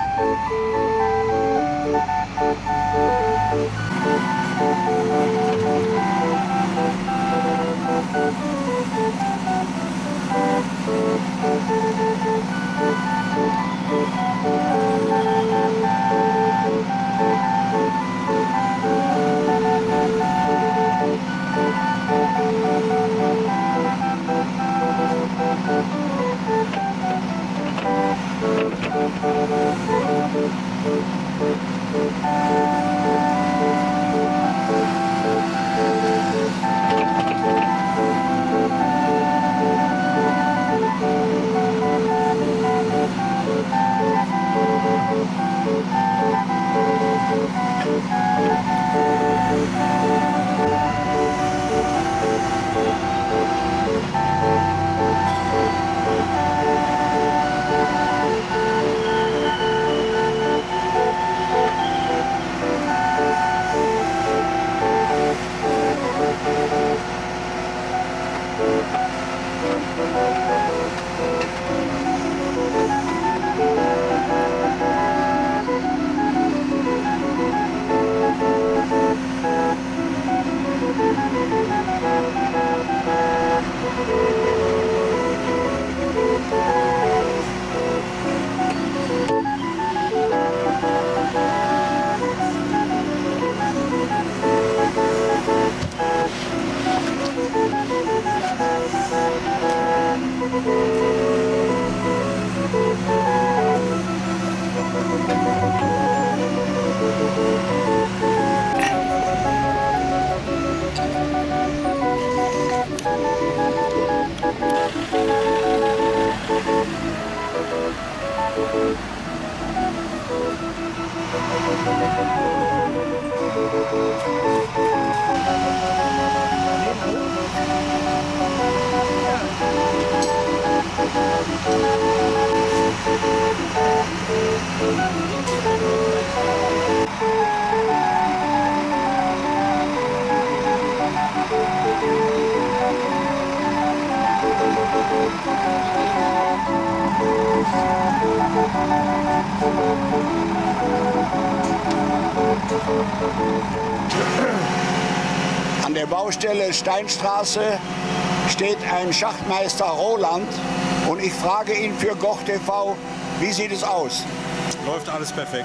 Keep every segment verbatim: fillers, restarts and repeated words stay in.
An der Baustelle Steinstraße steht ein Schachtmeister Roland und ich frage ihn für Goch T V, wie sieht es aus? Läuft alles perfekt.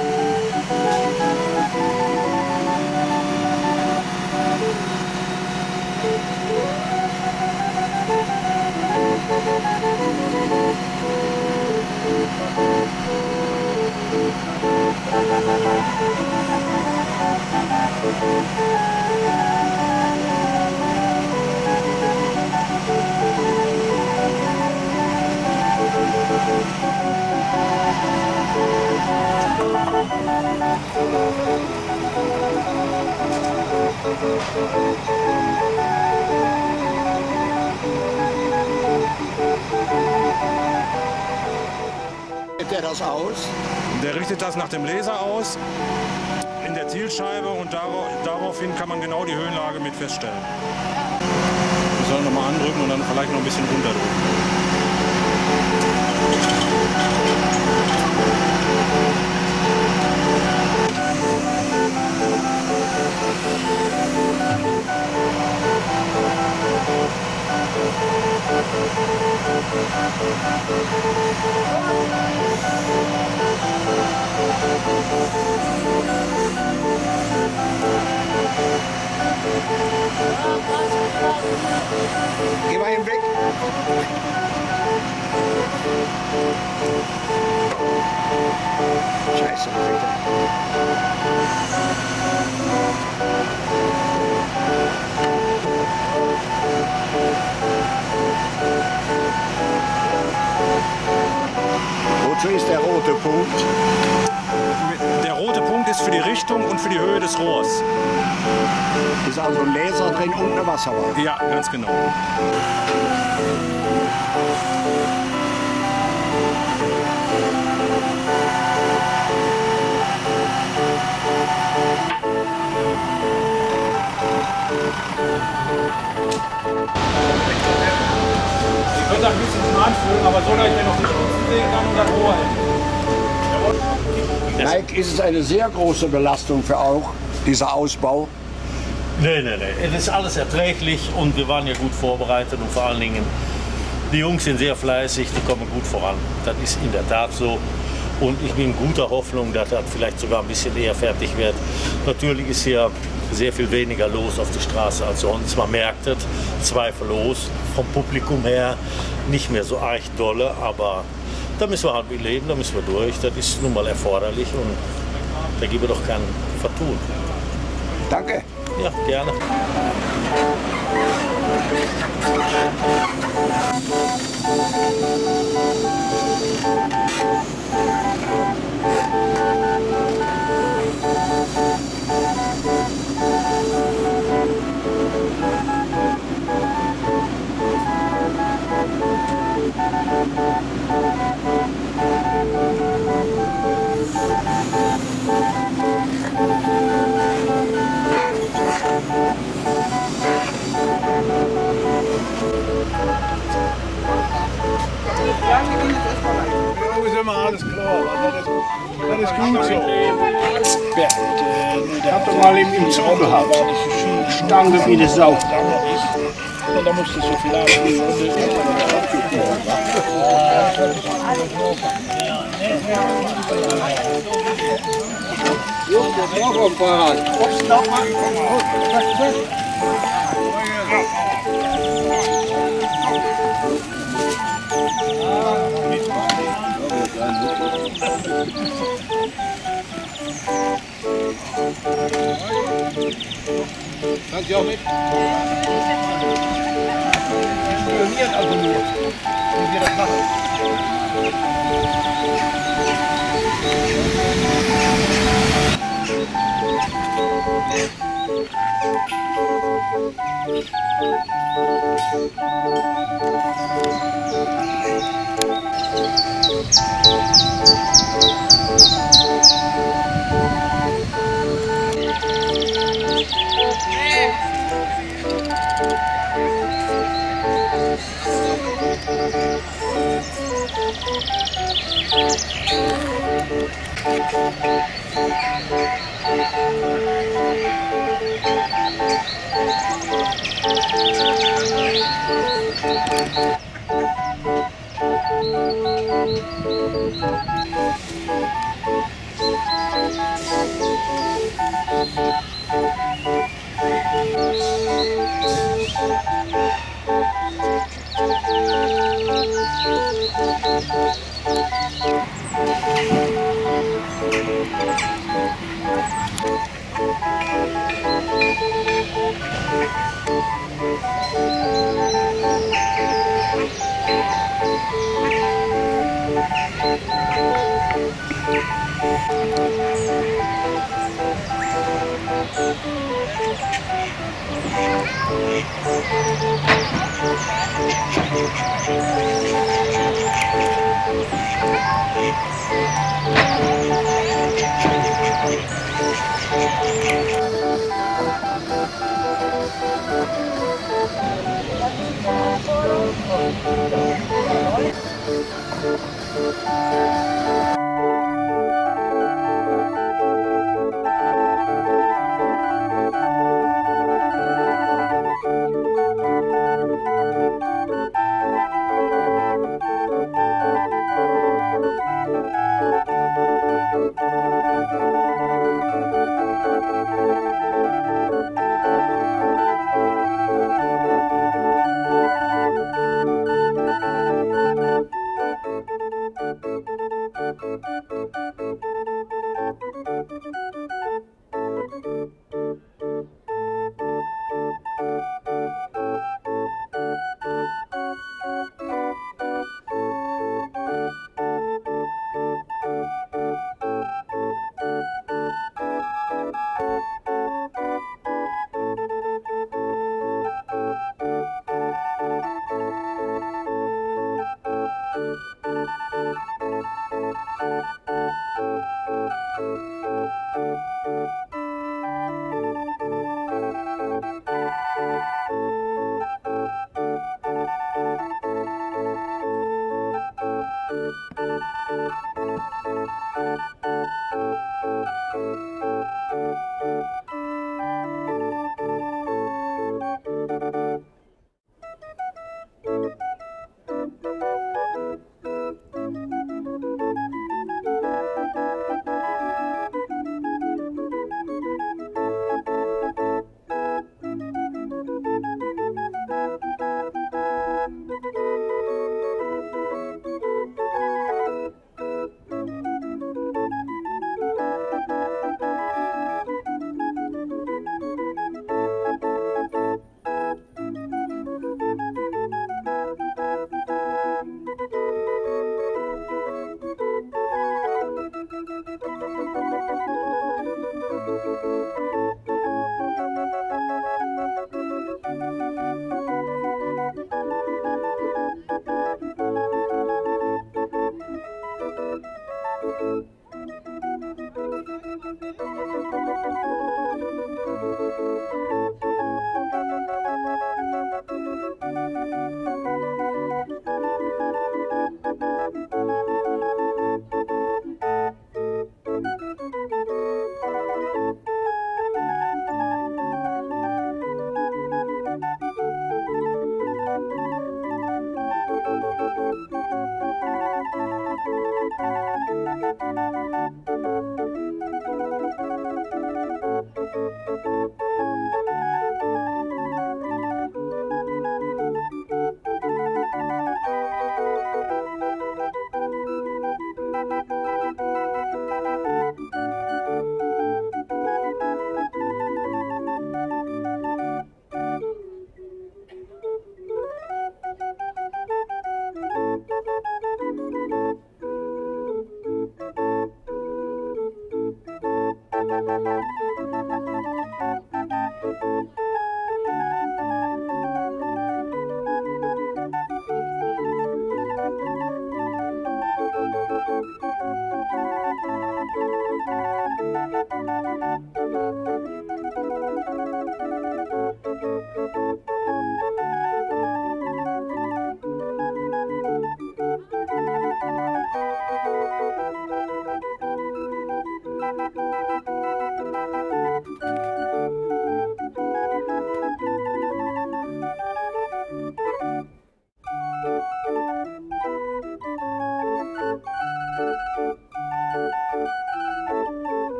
Richtet er das aus? Der richtet das nach dem Laser aus in der Zielscheibe und darauf, daraufhin kann man genau die Höhenlage mit feststellen. Wir sollen nochmal andrücken und dann vielleicht noch ein bisschen runterdrücken. Geh mal eben weg. Scheiße, wozu ist der rote Punkt? Der rote Punkt ist für die Richtung und für die Höhe des Rohrs. Ist also ein Laser drin und eine Wasserwaage? Ja, ganz genau. Ich könnte ein bisschen anfühlen, aber so, dass ich den noch nicht sehen kann und das Rohr hält. Mike, ist es eine sehr große Belastung für auch, dieser Ausbau? Nein, nein, nein. Es ist alles erträglich und wir waren ja gut vorbereitet und vor allen Dingen, die Jungs sind sehr fleißig, die kommen gut voran. Das ist in der Tat so. Und ich bin guter Hoffnung, dass das vielleicht sogar ein bisschen eher fertig wird. Natürlich ist hier sehr viel weniger los auf der Straße als sonst. Man merkt es zweifellos vom Publikum her nicht mehr so arg dolle, aber da müssen wir halt mit leben, da müssen wir durch. Das ist nun mal erforderlich und da gibt es doch kein Vertun. Danke. Ja, gerne. Ja, ist immer alles klar. Das ist, das ist gut so. Ja, ich hab doch mal im, im Zoo gehabt. Stange wie eine Sau. Und da musste so viel abgeben. Jo, das war auch ein Fahrrad. Kannst du auch mit? Spioniert also nur, wie wir das machen.